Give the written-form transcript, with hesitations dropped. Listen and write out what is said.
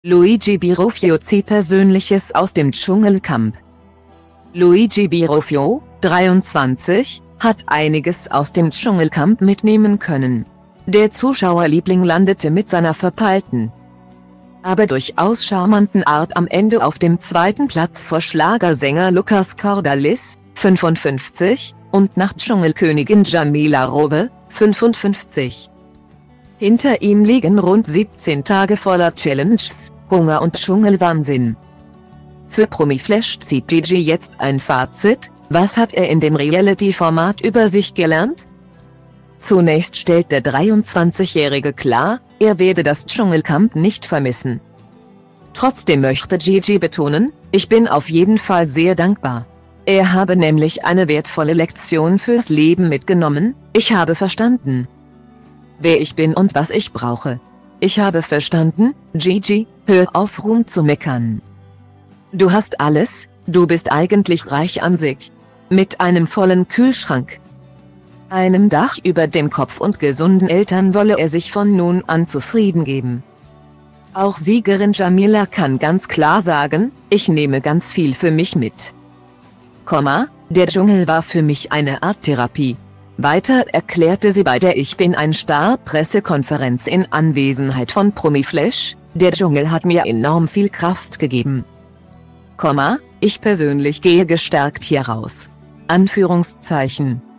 Luigi Birofio zieht Persönliches aus dem Dschungelcamp. Luigi Birofio, 23, hat einiges aus dem Dschungelcamp mitnehmen können. Der Zuschauerliebling landete mit seiner verpeilten, aber durchaus charmanten Art am Ende auf dem zweiten Platz vor Schlagersänger Lucas Cordalis, 55, und Nachtdschungelkönigin Jamila Rowe, 55. Hinter ihm liegen rund 17 Tage voller Challenges, Hunger und Dschungelwahnsinn. Für Promiflash zieht Gigi jetzt ein Fazit: Was hat er in dem Reality-Format über sich gelernt? Zunächst stellt der 23-Jährige klar, er werde das Dschungelcamp nicht vermissen. Trotzdem möchte Gigi betonen: Ich bin auf jeden Fall sehr dankbar. Er habe nämlich eine wertvolle Lektion fürs Leben mitgenommen: Ich habe verstanden, wer ich bin und was ich brauche. Ich habe verstanden, Gigi, hör auf rum zu meckern. Du hast alles, du bist eigentlich reich an sich. Mit einem vollen Kühlschrank, einem Dach über dem Kopf und gesunden Eltern wolle er sich von nun an zufrieden geben. Auch Siegerin Jamila kann ganz klar sagen: Ich nehme ganz viel für mich mit. Der Dschungel war für mich eine Art Therapie. Weiter erklärte sie bei der Ich bin ein Star-Pressekonferenz in Anwesenheit von Promiflash: Der Dschungel hat mir enorm viel Kraft gegeben. Ich persönlich gehe gestärkt hier raus. Anführungszeichen.